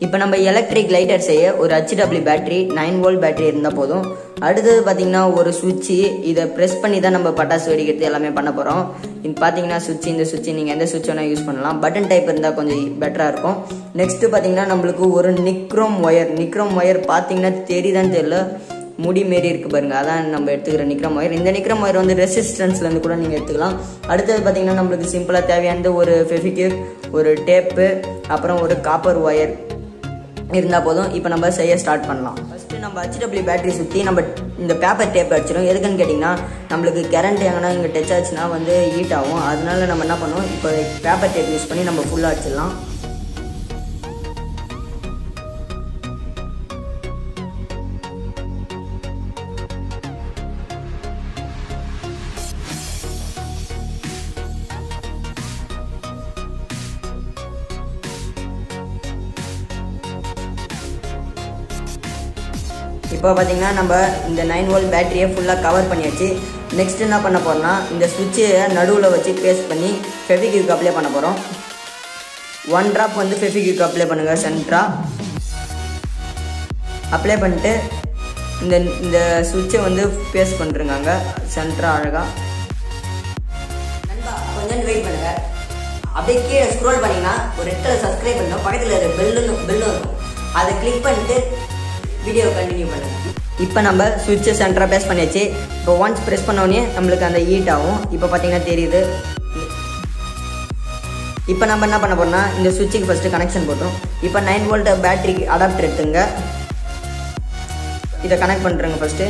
இப்போ நம்ம electric lighter செய்ய ஒரு HW பேட்டரி 9 வோல்ட் பேட்டரி இருந்தால் போதும். அடுத்தது பார்த்தீங்கன்னா ஒரு சுவிட்சு, இதை ப்ரெஸ் பண்ணி தான் நம்ம பட்டாசு வெடிக்கிறது எல்லாமே பண்ண போகிறோம். இது பார்த்தீங்கன்னா இந்த சுவிட்சு நீங்கள் எந்த சுவிட்ச் வேணால் யூஸ் பண்ணலாம். பட்டன் டைப் இருந்தால் கொஞ்சம் பெட்டராக இருக்கும். நெக்ஸ்ட்டு பார்த்தீங்கன்னா நம்மளுக்கு ஒரு நிக்ரோம் ஒயர் பார்த்தீங்கன்னா தெரியுதான்னு தெரியல, முடி மாரி இருக்குது பாருங்க, அதான் நம்ம எடுத்துக்கிற நிக்ரோம் ஒயர். இந்த நிக்ரோம் ஒயர் வந்து ரெசிஸ்டன்ஸ்லேருந்து கூட நீங்கள் எடுத்துக்கலாம். அடுத்தது பார்த்தீங்கன்னா நம்மளுக்கு சிம்பிளாக தேவையானது ஒரு ஃபெவிக்விக், ஒரு டேப்பு, அப்புறம் ஒரு காப்பர் ஒயர் இருந்தால் போதும். இப்போ நம்ம செய்ய ஸ்டார்ட் பண்ணலாம். ஃபஸ்ட்டு நம்ம HW பேட்டரி சுற்றி நம்ம இந்த பேப்பர் டேப் அடிச்சிடும். எதுக்குன்னு கேட்டிங்கன்னா நம்மளுக்கு கரண்ட் எங்கன்னா இங்கே டச் ஆச்சுன்னா வந்து ஹீட் ஆகும். அதனால நம்ம என்ன பண்ணுவோம், இப்போ பேப்பர் டேப் யூஸ் பண்ணி நம்ம ஃபுல்லாக அடிச்சிடலாம். இப்போ பார்த்தீங்கன்னா நம்ம இந்த 9 வோல்ட் பேட்டரியை ஃபுல்லாக கவர் பண்ணியாச்சு. நெக்ஸ்ட் என்ன பண்ண போகிறோம்னா இந்த சுவிட்சை நடுவில் வச்சு பேஸ்ட் பண்ணி ஃபெவிக்விக் அப்ளை பண்ண போகிறோம். 1 ட்ராப் வந்து ஃபெவிக்விக் அப்ளை பண்ணுங்கள். சென்டராக அப்ளை பண்ணிட்டு இந்த சுவிட்சை வந்து பேஸ்ட் பண்ணுறங்க சென்டராக அழகாக. நண்பா கொஞ்சம் வெயிட் பண்ணுங்கள். அப்படியே கீழே ஸ்க்ரோல் பண்ணிங்கன்னா ஒரு ரெட் கலர் சப்ஸ்கிரைப் பண்ணணும், பக்கத்தில் இருக்கிற பெல்லும் இருக்கும், அதை கிளிக் பண்ணிட்டு வீடியோ கண்டினியூ பண்ணுங்க. இப்போ நம்ம சுவிட்சை சென்டராக பேஸ் பண்ணியாச்சு. இப்போ ஒன்ஸ் ப்ரெஸ் பண்ணோடனே நம்மளுக்கு அந்த ஹீட் ஆகும். இப்போ பார்த்தீங்கன்னா தெரியுது. இப்போ நம்ம என்ன பண்ண போறோம்னா இந்த சுவிட்சுக்கு ஃபஸ்ட்டு கனெக்ஷன் போட்டோம். இப்போ 9 வோல்ட் பேட்டரிக்கு அடாப்டர் எடுத்துங்க, இதை கனெக்ட் பண்ணுறேங்க ஃபஸ்ட்டு.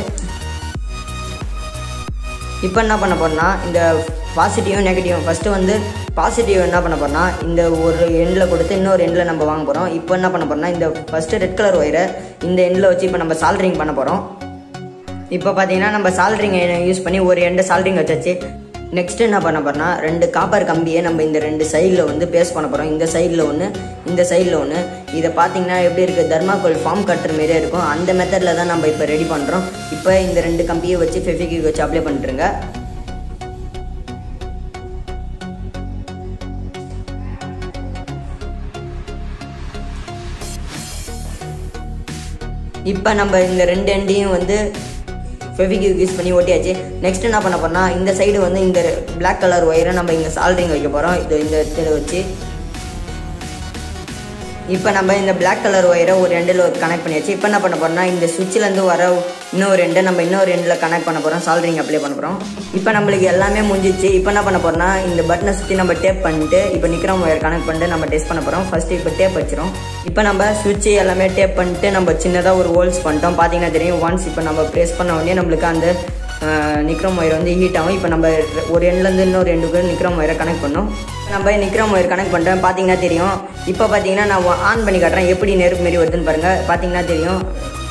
இப்போ என்ன பண்ண போறோம்னா இந்த பாசிட்டிவும் நெகட்டிவும், ஃபஸ்ட்டு வந்து பாசிட்டிவ் என்ன பண்ண போறோம்னா இந்த ஒரு எண்டில் கொடுத்து இன்னொரு எண்டில் நம்ம வாங்க போகிறோம். இப்போ என்ன பண்ண போறோம்னா இந்த ஃபஸ்ட்டு ரெட் கலர் ஒயரை இந்த எண்டில் வச்சு இப்போ நம்ம சால்ட்ரிங் பண்ண போகிறோம். இப்போ பார்த்தீங்கன்னா நம்ம சால்ட்ரிங் யூஸ் பண்ணி ஒரு எண்டை சால்ட்ரிங் வச்சாச்சு. நெக்ஸ்ட்டு என்ன பண்ண போறோம்னா 2 காப்பர் கம்பியை நம்ம இந்த 2 சைடில் வந்து பேஸ்ட் பண்ண போகிறோம். இந்த சைடில் ஒன்று, இந்த சைடில் ஒன்று. இதை பார்த்தீங்கன்னா எப்படி இருக்குது, தர்மாக்கோல் ஃபார்ம் கட்டுற மாரியே இருக்கும். அந்த மெத்தடில் தான் நம்ம இப்போ ரெடி பண்ணுறோம். இப்போ இந்த 2 கம்பியை வச்சு ஃபெவிக்விக் வச்சு அப்ளை பண்ணிட்டுருங்க. இப்போ நம்ம இந்த 2 எண்டையும் வந்து ஃபெவிக்விக் யூஸ் பண்ணி ஒட்டியாச்சு. நெக்ஸ்ட் என்ன பண்ண போறோம்னா இந்த சைடு வந்து இந்த பிளாக் கலர் ஒயரை நம்ம இங்கே சால்ட்ரிங் வைக்க போகிறோம். இந்த இடத்துல வச்சு இப்போ நம்ம இந்த பிளாக் கலர் ஒயரை ஒரு எண்டில் கனெக்ட் பண்ணியாச்சு. இப்போ என்ன பண்ண போறோம்னா இந்த சுவிட்சிலேருந்து வர இன்னொரு எண்டை நம்ம இன்னொரு எண்டில் கனெக்ட் பண்ண போகிறோம், சால்ட்ரிங் அப்ளை பண்ண போகிறோம். இப்போ நம்மளுக்கு எல்லாமே முடிஞ்சிச்சு. இப்போ என்ன பண்ண போறோம்னா இந்த பட்டனை சுற்றி நம்ம டேப் பண்ணிட்டு இப்போ நிக்ரோம் ஒயர் கனெக்ட் பண்ணிட்டு நம்ம டெஸ்ட் பண்ண போகிறோம். ஃபஸ்ட்டு இப்போ டேப் வச்சிரும். இப்போ நம்ம சுவிட்சு எல்லாமே டேப் பண்ணிட்டு நம்ம சின்னதாக ஒரு ஹோல்ஸ் பண்ணிட்டோம். பார்த்தீங்கன்னா தெரியும். ஒன்ஸ் இப்போ நம்ம ப்ரெஸ் பண்ண உடனே நம்மளுக்கு அந்த நிக்ரோம் ஒயர் வந்து ஹீட் ஆகும். இப்போ நம்ம ஒரு எண்ட்லேருந்து இன்னொரு எண்டுக்கு நிக்ரோம் ஒயரை கனெக்ட் பண்ணோம். நம்ம நிக்ரோம் ஒயர் கனெக்ட் பண்ணுறேன். பார்த்தீங்கன்னா தெரியும். இப்போ பார்த்தீங்கன்னா நான் ஆன் பண்ணி காட்டுறேன் எப்படி நெருப்பு மாரி வருதுன்னு பாருங்கள். பார்த்தீங்கன்னா தெரியும்.